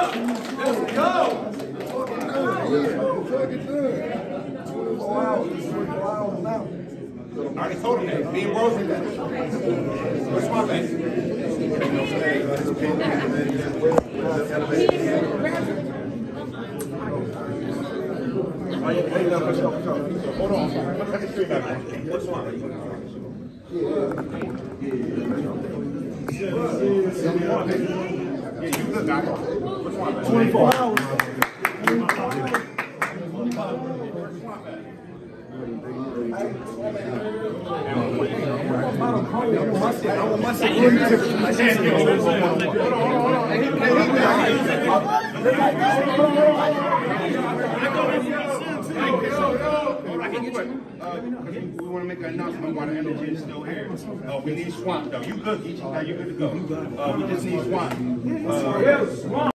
Let's go. I already told him that. Me and Rose did that. What's my bad? Hold on. Let me see that. What's my bad? Yeah, you good guy. What's my bad? 24 hours. We want to make an announcement while the energy is still here. We need Swamp though. You good, Geechi? Now you good to go. We just need Swamp.